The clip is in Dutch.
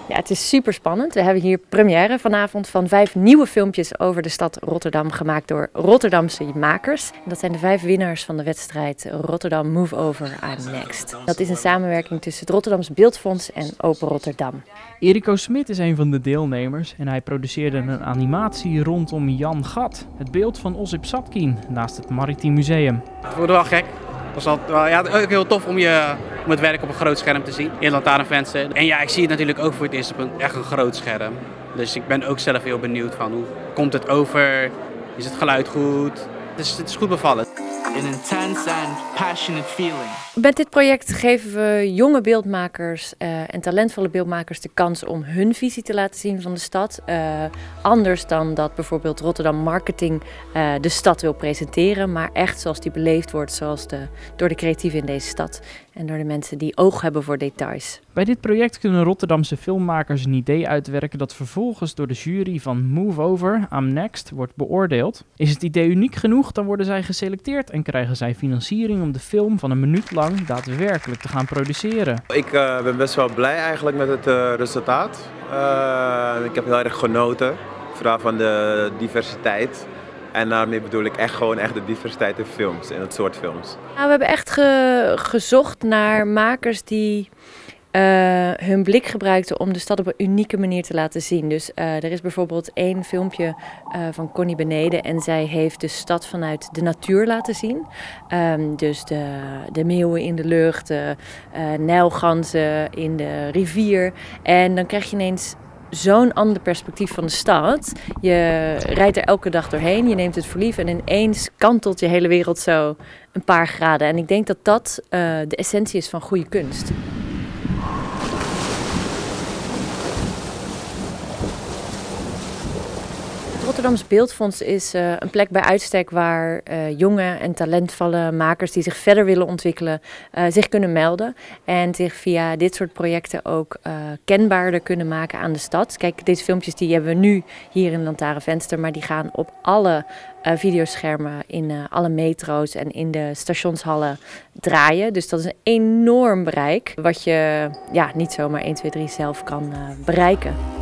Ja, het is super spannend. We hebben hier première vanavond van 5 nieuwe filmpjes over de stad Rotterdam, gemaakt door Rotterdamse makers. Dat zijn de 5 winnaars van de wedstrijd Rotterdam Move Over, I'm Next. Dat is een samenwerking tussen het Rotterdams Beeldfonds en Open Rotterdam. Erico Smit is een van de deelnemers en hij produceerde een animatie rondom Jan Gat, het beeld van Osip Zadkine, naast het Maritiem Museum. Het voelde wel gek. Het was ook heel tof om het werk op een groot scherm te zien in lantaarnvenster. En ja, ik zie het natuurlijk ook voor het eerst op echt een groot scherm. Dus ik ben ook zelf heel benieuwd van hoe komt het over, is het geluid goed. Het is goed bevallen. An intense and passionate feeling. Met dit project geven we jonge beeldmakers en talentvolle beeldmakers de kans om hun visie te laten zien van de stad. Anders dan dat bijvoorbeeld Rotterdam Marketing de stad wil presenteren, maar echt zoals die beleefd wordt, zoals door de creatieven in deze stad en door de mensen die oog hebben voor details. Bij dit project kunnen Rotterdamse filmmakers een idee uitwerken dat vervolgens door de jury van Move Over, I'm Next wordt beoordeeld. Is het idee uniek genoeg, dan worden zij geselecteerd en krijgen zij financiering om de film van een minuut lang daadwerkelijk te gaan produceren. Ik ben best wel blij eigenlijk met het resultaat. Ik heb heel erg genoten, vooral van de diversiteit. En daarmee bedoel ik echt de diversiteit in films, in het soort films. Nou, we hebben echt gezocht naar makers die hun blik gebruikten om de stad op een unieke manier te laten zien. Dus er is bijvoorbeeld 1 filmpje van Connie Beneden en zij heeft de stad vanuit de natuur laten zien. Dus de meeuwen in de lucht, de nijlganzen in de rivier. En dan krijg je ineens zo'n ander perspectief van de stad. Je rijdt er elke dag doorheen, je neemt het voor lief en ineens kantelt je hele wereld zo een paar graden. En ik denk dat dat de essentie is van goede kunst. Het Rotterdams Beeldfonds is een plek bij uitstek waar jonge en talentvolle makers die zich verder willen ontwikkelen zich kunnen melden. En zich via dit soort projecten ook kenbaarder kunnen maken aan de stad. Kijk, deze filmpjes die hebben we nu hier in Lantaarnvenster, maar die gaan op alle videoschermen in alle metro's en in de stationshallen draaien. Dus dat is een enorm bereik wat je niet zomaar 1, 2, 3 zelf kan bereiken.